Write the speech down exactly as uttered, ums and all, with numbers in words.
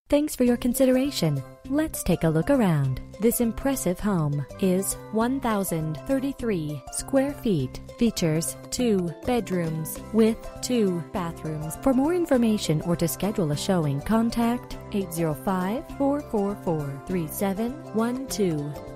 Thanks for your consideration. Let's take a look around. This impressive home is one thousand thirty-three square feet. Features two bedrooms with two bathrooms. For more information or to schedule a showing, contact eight zero five, four four four, three seven one two.